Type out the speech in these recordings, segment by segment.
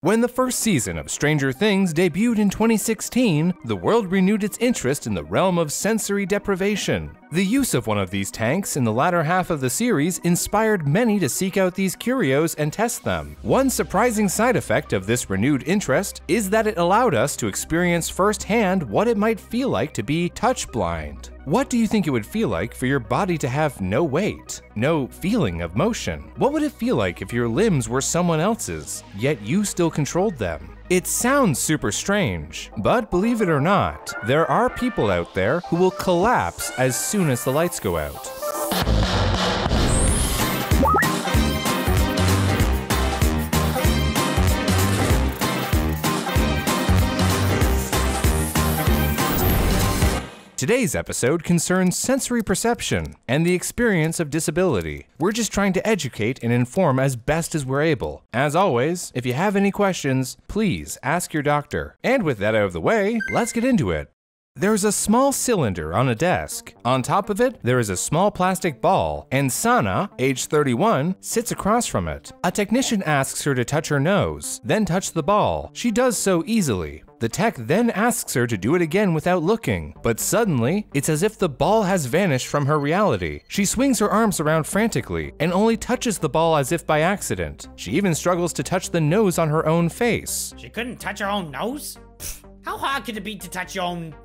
When the first season of Stranger Things debuted in 2016, the world renewed its interest in the realm of sensory deprivation. The use of one of these tanks in the latter half of the series inspired many to seek out these curios and test them. One surprising side effect of this renewed interest is that it allowed us to experience firsthand what it might feel like to be touch blind. What do you think it would feel like for your body to have no weight, no feeling of motion? What would it feel like if your limbs were someone else's, yet you still controlled them? It sounds super strange, but believe it or not, there are people out there who will collapse as soon as the lights go out. Today's episode concerns sensory perception and the experience of disability. We're just trying to educate and inform as best as we're able. As always, if you have any questions, please ask your doctor. And with that out of the way, let's get into it. There's a small cylinder on a desk. On top of it, there is a small plastic ball, and Sana, age 31, sits across from it. A technician asks her to touch her nose, then touch the ball. She does so easily. The tech then asks her to do it again without looking, but suddenly, it's as if the ball has vanished from her reality. She swings her arms around frantically and only touches the ball as if by accident. She even struggles to touch the nose on her own face. She couldn't touch her own nose? How hard could it be to touch your own...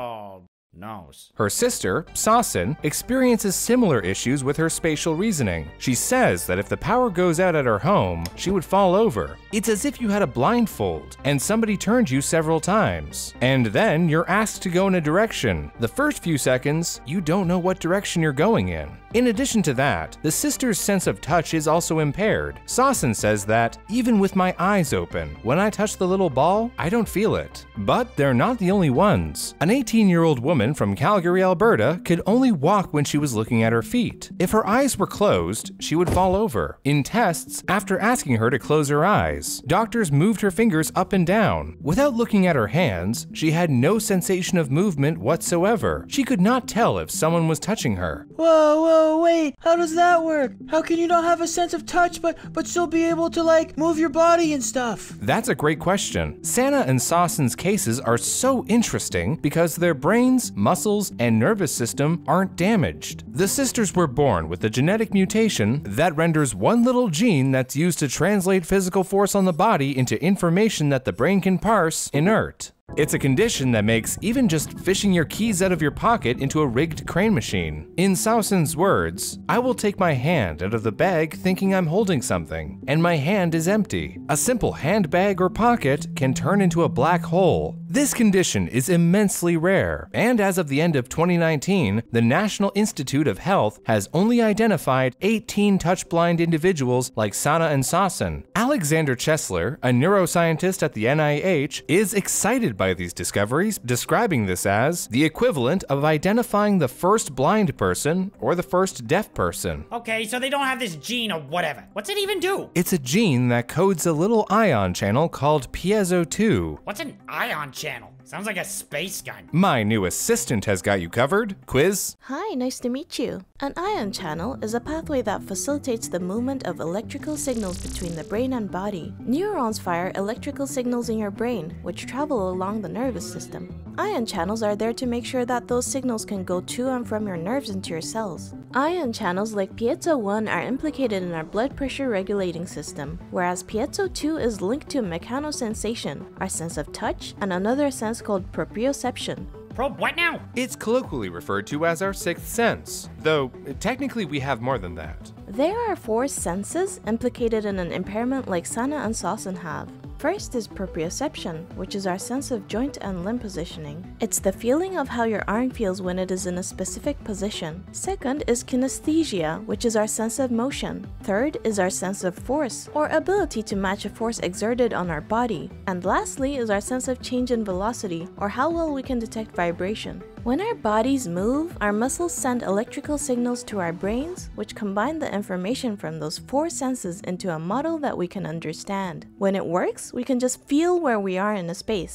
nose? Her sister, Sasan, experiences similar issues with her spatial reasoning. She says that if the power goes out at her home, she would fall over. It's as if you had a blindfold and somebody turned you several times. And then you're asked to go in a direction. The first few seconds, you don't know what direction you're going in. In addition to that, the sister's sense of touch is also impaired. Sasan says that, even with my eyes open, when I touch the little ball, I don't feel it. But they're not the only ones. An 18-year-old woman from Calgary, Alberta, could only walk when she was looking at her feet. If her eyes were closed, she would fall over. In tests, after asking her to close her eyes, doctors moved her fingers up and down. Without looking at her hands, she had no sensation of movement whatsoever. She could not tell if someone was touching her. Whoa, wait, how does that work? How can you not have a sense of touch but still be able to like move your body and stuff? That's a great question. Sana and Sasan's cases are so interesting because their brains, muscles, and nervous system aren't damaged. The sisters were born with a genetic mutation that renders one little gene that's used to translate physical force on the body into information that the brain can parse inert. It's a condition that makes even just fishing your keys out of your pocket into a rigged crane machine. In Sasan's words, I will take my hand out of the bag thinking I'm holding something, and my hand is empty. A simple handbag or pocket can turn into a black hole. This condition is immensely rare, and as of the end of 2019, the National Institute of Health has only identified 18 touch-blind individuals like Sana and Sasan. Alexander Chesler, a neuroscientist at the NIH, is excited by these discoveries, describing this as the equivalent of identifying the first blind person or the first deaf person. Okay, so they don't have this gene or whatever. What's it even do? It's a gene that codes a little ion channel called piezo2. What's an ion channel? Sounds like a space gun. My new assistant has got you covered. Quiz? Hi, nice to meet you. An ion channel is a pathway that facilitates the movement of electrical signals between the brain and body. Neurons fire electrical signals in your brain, which travel along the nervous system. Ion channels are there to make sure that those signals can go to and from your nerves into your cells. Ion channels like piezo1 are implicated in our blood pressure regulating system, whereas piezo2 is linked to mechanosensation, our sense of touch, and another sense called proprioception. What now? It's colloquially referred to as our sixth sense, though technically we have more than that. There are 4 senses implicated in an impairment like Sana and Sasan have. First is proprioception, which is our sense of joint and limb positioning. It's the feeling of how your arm feels when it is in a specific position. Second is kinesthesia, which is our sense of motion. Third is our sense of force, or ability to match a force exerted on our body. And lastly is our sense of change in velocity, or how well we can detect vibration. When our bodies move, our muscles send electrical signals to our brains, which combine the information from those 4 senses into a model that we can understand. When it works, we can just feel where we are in a space.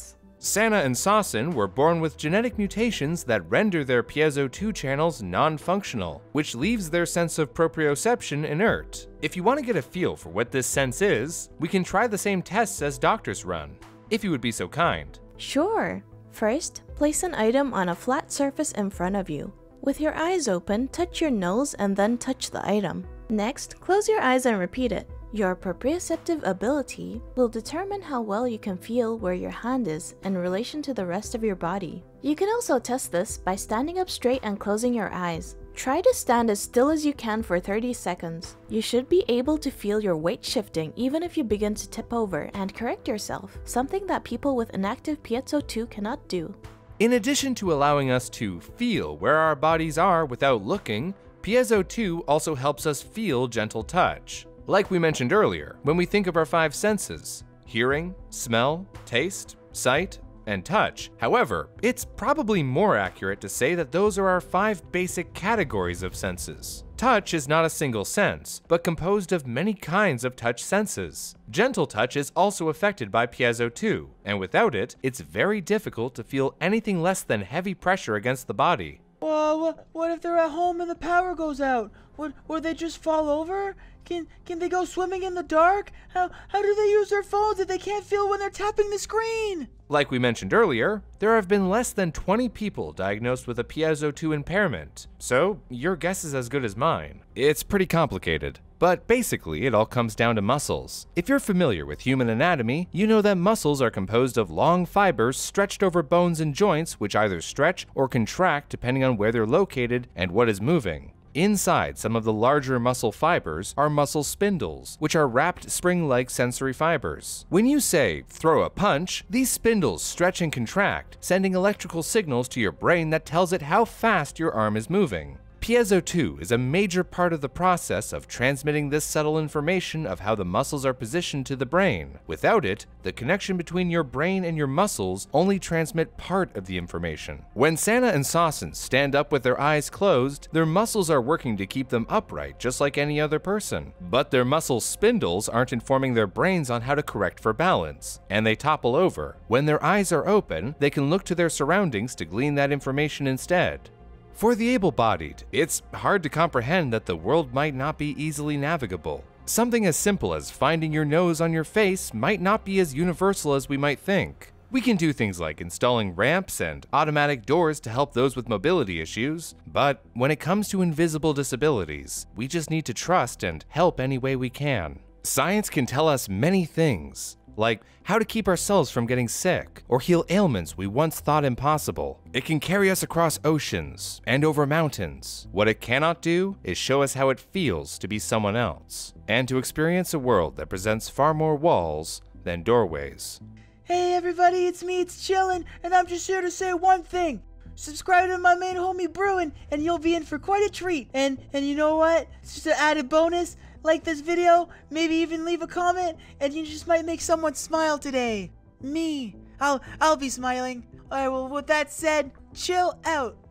Sana and Sasen were born with genetic mutations that render their piezo2 channels non-functional, which leaves their sense of proprioception inert. If you want to get a feel for what this sense is, we can try the same tests as doctors run, if you would be so kind. Sure. First, place an item on a flat surface in front of you. With your eyes open, touch your nose and then touch the item. Next, close your eyes and repeat it. Your proprioceptive ability will determine how well you can feel where your hand is in relation to the rest of your body. You can also test this by standing up straight and closing your eyes. Try to stand as still as you can for 30 seconds. You should be able to feel your weight shifting even if you begin to tip over and correct yourself, something that people with inactive piezo2 cannot do. In addition to allowing us to feel where our bodies are without looking, piezo2 also helps us feel gentle touch. Like we mentioned earlier, when we think of our 5 senses: hearing, smell, taste, sight, and touch. However, it's probably more accurate to say that those are our 5 basic categories of senses. Touch is not a single sense, but composed of many kinds of touch senses. Gentle touch is also affected by piezo2, and without it, it's very difficult to feel anything less than heavy pressure against the body. Well, what if they're at home and the power goes out? Would they just fall over? Can they go swimming in the dark? How do they use their phones if they can't feel when they're tapping the screen? Like we mentioned earlier, there have been less than 20 people diagnosed with a piezo2 impairment, so your guess is as good as mine. It's pretty complicated, but basically it all comes down to muscles. If you're familiar with human anatomy, you know that muscles are composed of long fibers stretched over bones and joints which either stretch or contract depending on where they're located and what is moving. Inside some of the larger muscle fibers are muscle spindles, which are wrapped spring-like sensory fibers. When you say, throw a punch, these spindles stretch and contract, sending electrical signals to your brain that tells it how fast your arm is moving. Piezo2 is a major part of the process of transmitting this subtle information of how the muscles are positioned to the brain. Without it, the connection between your brain and your muscles only transmit part of the information. When Sana and Sasen stand up with their eyes closed, their muscles are working to keep them upright just like any other person. But their muscle spindles aren't informing their brains on how to correct for balance, and they topple over. When their eyes are open, they can look to their surroundings to glean that information instead. For the able-bodied, it's hard to comprehend that the world might not be easily navigable. Something as simple as finding your nose on your face might not be as universal as we might think. We can do things like installing ramps and automatic doors to help those with mobility issues, but when it comes to invisible disabilities, we just need to trust and help any way we can. Science can tell us many things, like how to keep ourselves from getting sick, or heal ailments we once thought impossible. It can carry us across oceans and over mountains. What it cannot do is show us how it feels to be someone else, and to experience a world that presents far more walls than doorways. Hey everybody, it's me, it's Chillin', and I'm just here to say one thing. Subscribe to my main homie Bruin, and you'll be in for quite a treat. And you know what? It's just an added bonus. Like this video, maybe even leave a comment, and you just might make someone smile today. Me. I'll be smiling. Alright, well with that said, chill out.